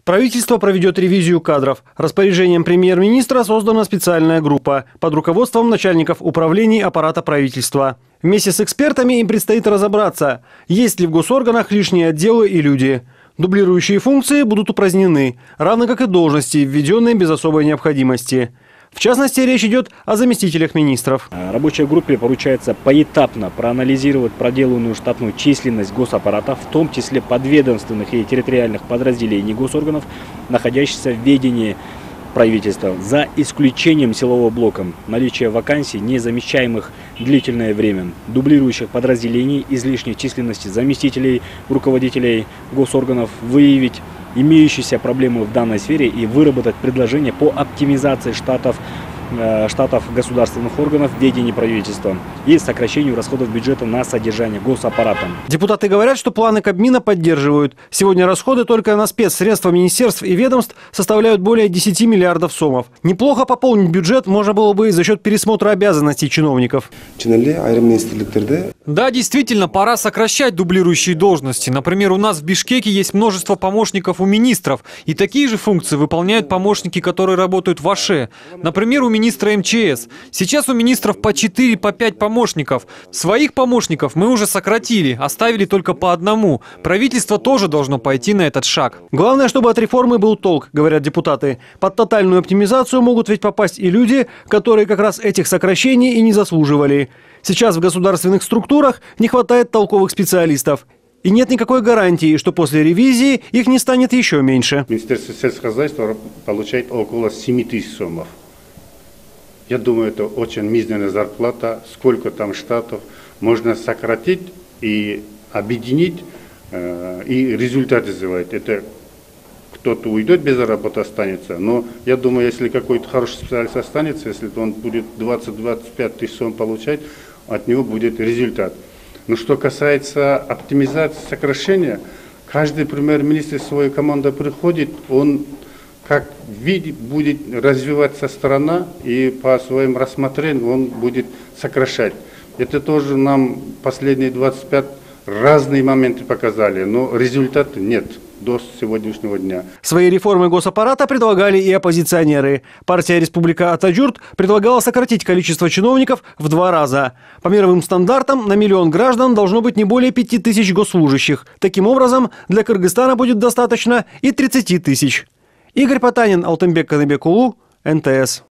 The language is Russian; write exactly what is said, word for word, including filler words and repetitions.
Правительство проведет ревизию кадров. Распоряжением премьер-министра создана специальная группа под руководством начальников управлений аппарата правительства. Вместе с экспертами им предстоит разобраться, есть ли в госорганах лишние отделы и люди. Дублирующие функции будут упразднены, равно как и должности, введенные без особой необходимости. В частности, речь идет о заместителях министров. Рабочей группе поручается поэтапно проанализировать проделанную штатную численность госаппарата, в том числе подведомственных и территориальных подразделений госорганов, находящихся в ведении правительства, за исключением силового блока, наличия вакансий, не замещаемых длительное время, дублирующих подразделений, излишней численности заместителей, руководителей госорганов, выявить имеющиеся проблемы в данной сфере и выработать предложения по оптимизации штатов, э, штатов государственных органов в ведении правительства и сокращению расходов бюджета на содержание госаппарата. Депутаты говорят, что планы Кабмина поддерживают. Сегодня расходы только на спецсредства министерств и ведомств составляют более десяти миллиардов сомов. Неплохо пополнить бюджет можно было бы и за счет пересмотра обязанностей чиновников. Да, действительно, пора сокращать дублирующие должности. Например, у нас в Бишкеке есть множество помощников у министров. И такие же функции выполняют помощники, которые работают в АШЭ. Например, у министра эм че эс. Сейчас у министров по четыре, по пять помощников. Своих помощников мы уже сократили, оставили только по одному. Правительство тоже должно пойти на этот шаг. Главное, чтобы от реформы был толк, говорят депутаты. Под тотальную оптимизацию могут ведь попасть и люди, которые как раз этих сокращений и не заслуживали. Сейчас в государственных структурах не хватает толковых специалистов. И нет никакой гарантии, что после ревизии их не станет еще меньше. Министерство сельского хозяйства получает около семи тысяч сомов. Я думаю, это очень мизерная зарплата. Сколько там штатов можно сократить и объединить, э, и результат сделать. Это кто-то уйдет без работы, останется. Но я думаю, если какой-то хороший специалист останется, если он будет двадцать-двадцать пять тысяч сом получать, от него будет результат. Но что касается оптимизации, сокращения, каждый премьер-министр своей командой приходит, он как видит, будет развиваться страна, и по своим рассмотрениям он будет сокращать. Это тоже нам последние двадцать пять разные моменты показали, но результата нет до сегодняшнего дня. Свои реформы госаппарата предлагали и оппозиционеры. Партия «Республика Атаджурт» предлагала сократить количество чиновников в два раза. По мировым стандартам на миллион граждан должно быть не более пяти тысяч госслужащих. Таким образом, для Кыргызстана будет достаточно и тридцати тысяч. Игорь Потанин, Алтынбек Каныбекулу, эн тэ эс.